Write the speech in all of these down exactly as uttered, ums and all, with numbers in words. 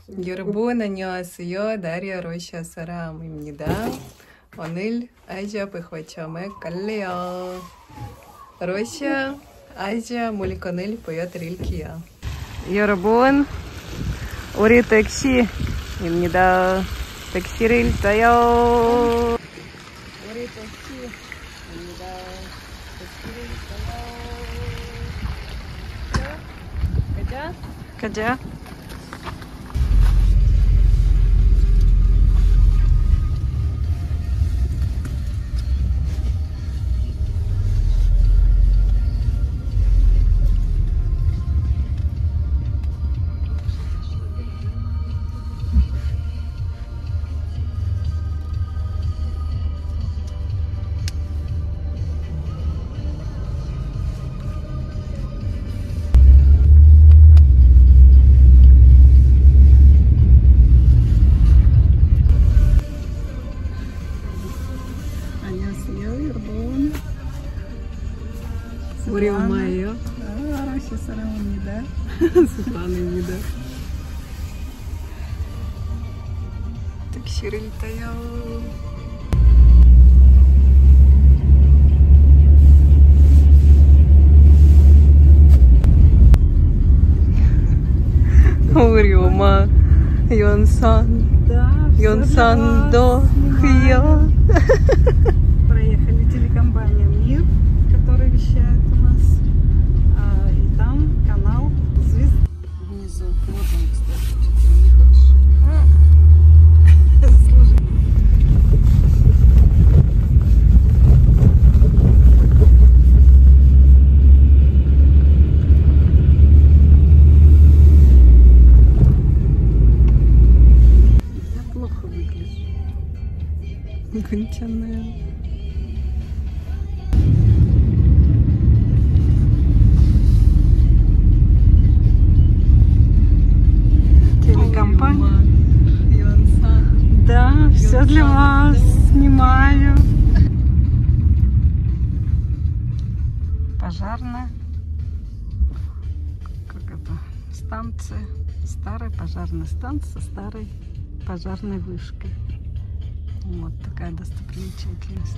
여러분 안녕하세요. 다리아 로시아 사람입니다. 오늘 아시아 백화점에 갈래요. 로시아 아시아 물건을 보여드릴게요. 여러분, 우리 택시입니다. 택시를 타요. 우리 택시입니다. 택시를 타요. 가자. 가자. 우리 엄마예요? 아, 로시아 사람입니다. 수산입니다. 택시를 타요. 우리 엄마 연산, Да, 연산도 해요. Проехали телекомпания «Мир», которая вещает у нас. А, и там канал «Звезд». Внизу. Вот он, кстати, что ты не хочешь. Слушай. Я плохо выгляжу. Конченая. Телекомпания. Да, все для вас снимаю. Пожарная. Как это? Станция. Старая пожарная станция, старой пожарной вышкой. Вот такая достопримечательность.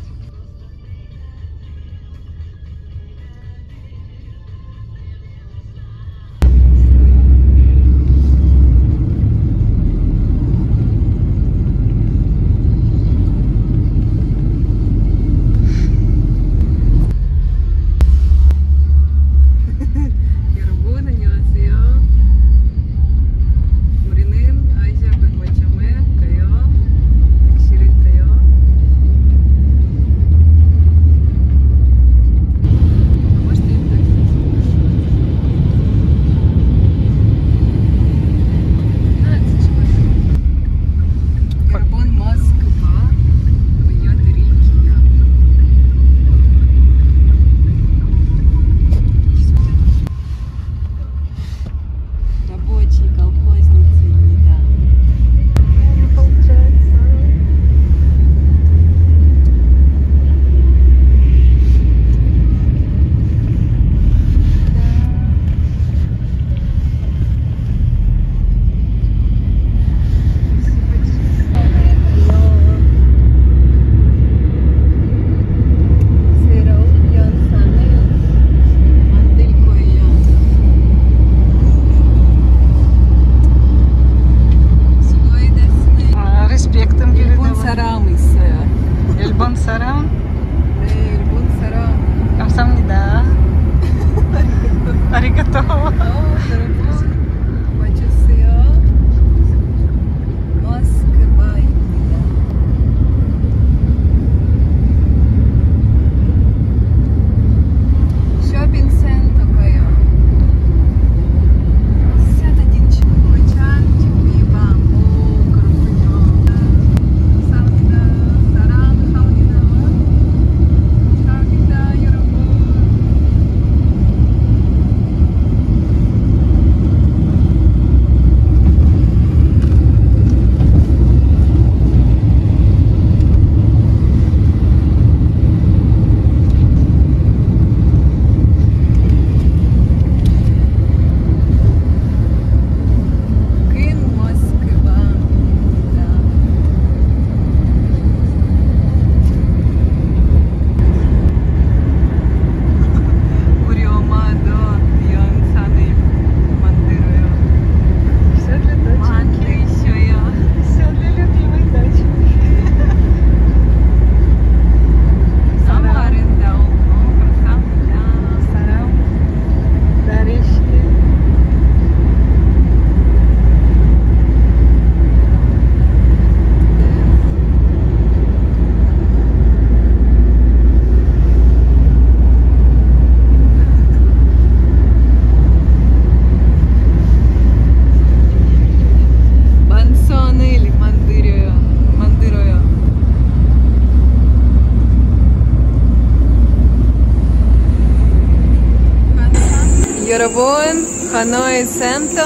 Ханой Центр.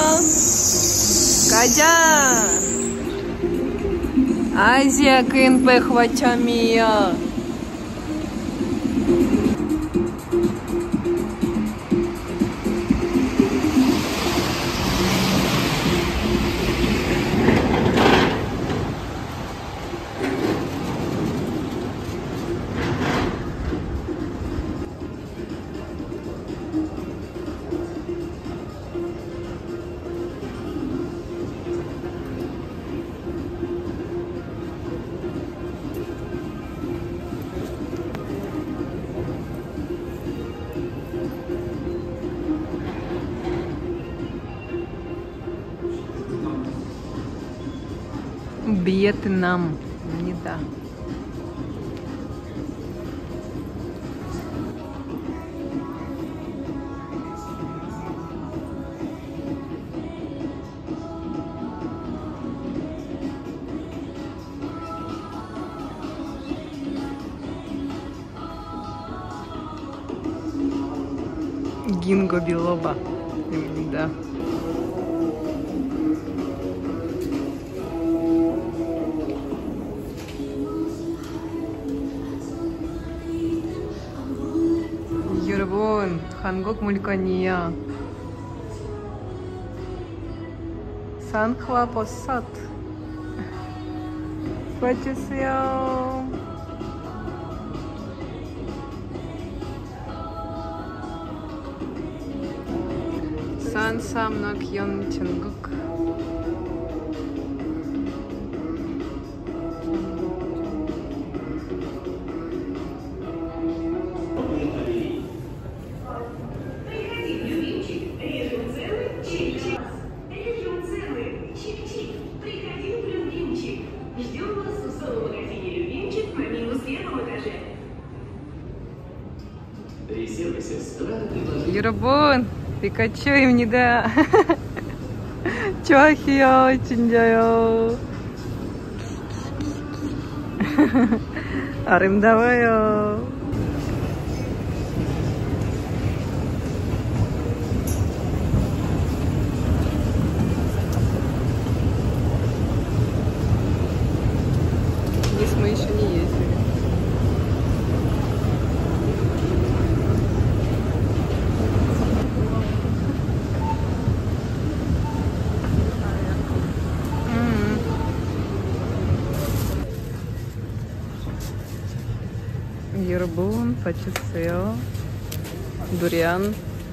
가자. 아시아 큰 백화점이야. Вьетнам입니다. Гинго билоба.입니다. 여러분, 한국 물건이야. 산화버섯. 봐주세요. 산삼낙연 전국. 여러분, 피카츄입니다. 좋아요, 진짜요. 아름다워요. Здесь мы еще не ездили. 여러분, 봐주세요. 두리안.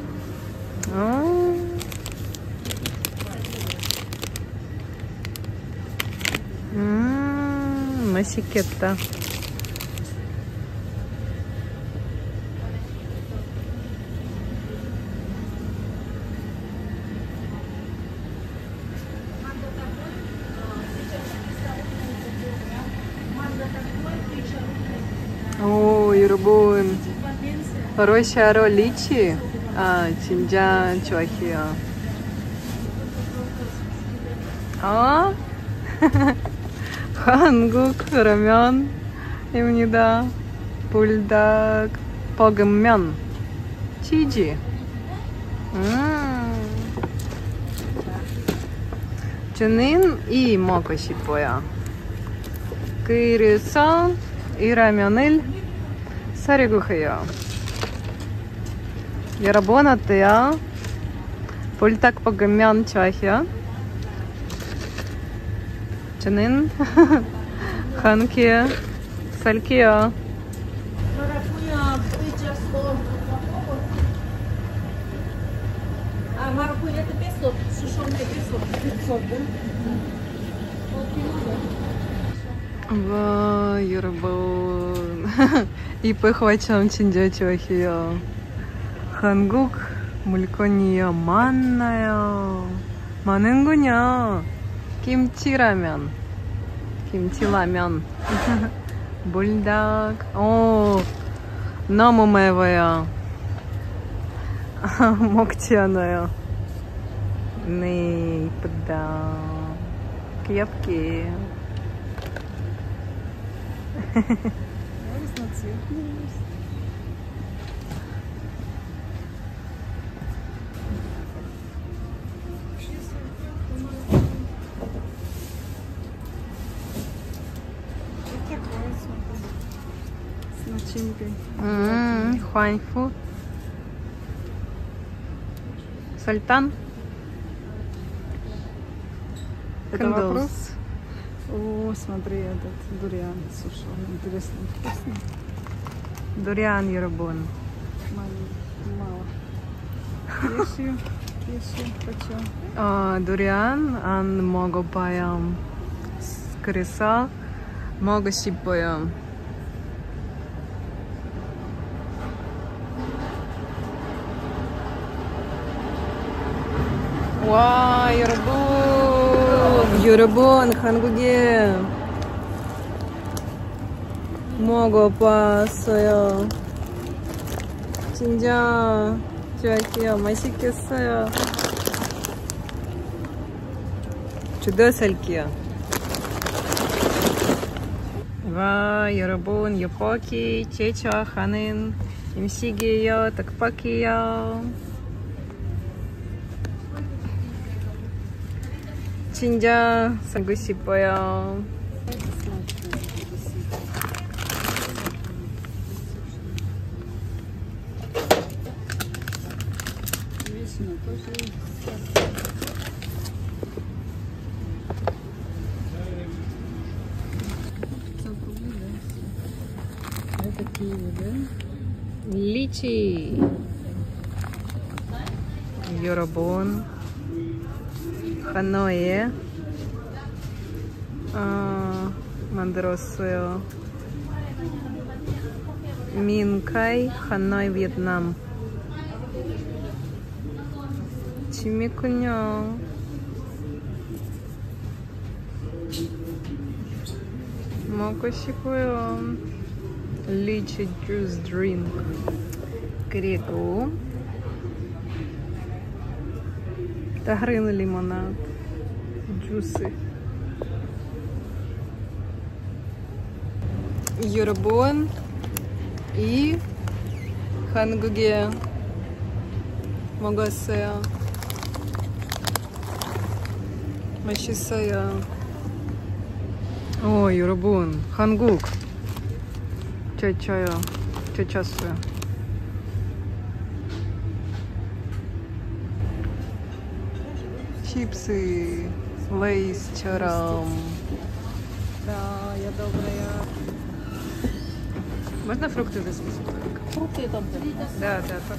아. 음, 맛있겠다. 오, 여러분, 러시아로 리치, 아, 진짜 좋아해요. 어? 한국 라면입니다. 불닭 볶음면, 치즈. 음. 저는 이 먹고 싶어요. 그래서 이 라면을 사려고 해요. 여러분 어때요? 불닭볶음면 좋아해요? 저는 함께 살게요. А маракуйя это пятьсот, сушеная пятьсот. пятьсот, да? 와, 여러분. 이 백화점 진짜 좋아해요. 한국 물건이 많아요. 많은군요. 김치라면. 김치라면. 불닭. 오, 너무 매워요. 먹지 않아요. 네, 이쁘다. 귀엽게. начинкой. М, Хуаньфу. Сальтан. Это Кандос. вопрос? О, смотри, этот дуриан сушеный. Интересно, вкусно. Дуриан Юрабон. Маленький, мало. Ешью, ешью, почем? А, Дуриан, ан много паям с креса, много сипаям. 와, 여러분, 여러분, 한국에 먹어봤어요. 진짜 좋아요. 맛있겠어요. 주더살게요. 와, 여러분, 여보기 제초하는 음식이에요. 떡볶이요. 진짜 사고 싶어요. Вишня тоже. пятьсот рублей, да? Это киви, да? 리치. 여러분, 하노이에 어, 만들었어요. 민카이, 하노이, 베트남. 재밌군요. 먹고 싶어요. 리치 주스 드링크. 그리고 다른 리모나드 주스. 여러분, 이 한국에 먹었어요. 맛있어요. 오, 여러분, 한국 제쳐요. 제쳤어요. 칩스, 레이스처럼. Да, я добрая. Можно фрукты возьмите? Фрукты там. Да, да, так.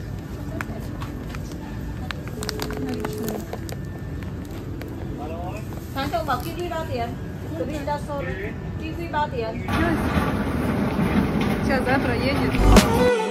糖豆毛 kiwi bao tiền? Vinda Sol kiwi bao tiền? Сейчас завтра едет.